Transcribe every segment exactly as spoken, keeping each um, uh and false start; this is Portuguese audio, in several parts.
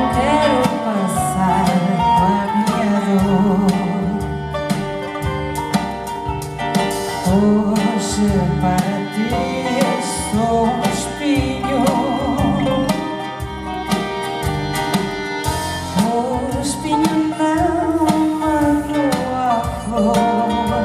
quero passar com a minha dor. Hoje para ti sou um espinho, o espinho não mandou a flor.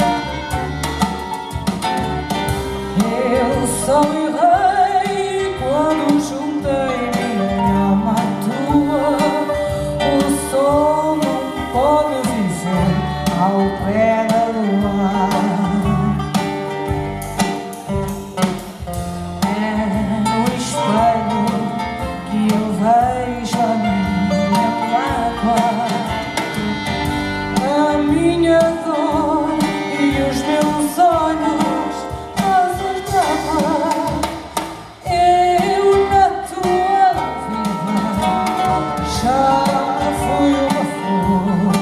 Eu só errei quando juntei minha alma à tua. O sol não pode viver ao pé da lua. É no espelho que eu vejo a minha mágoa, a minha dor e os meus olhos. Eu na tua vida já fui uma flor.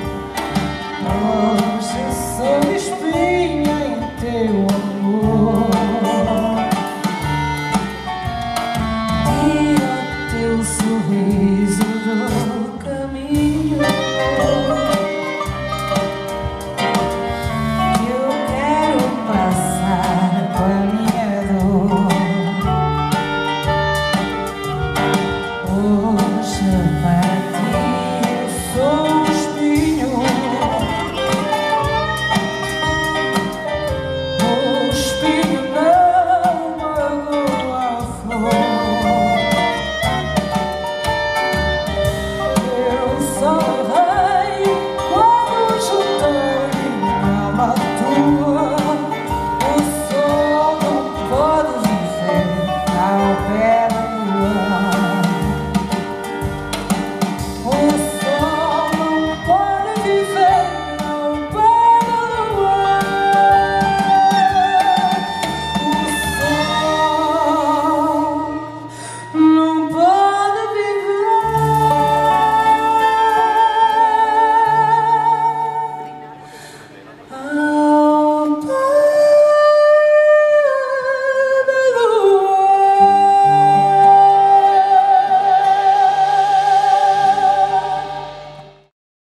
Hoje sou espinha em teu amor. Tira teu sorriso do caminho.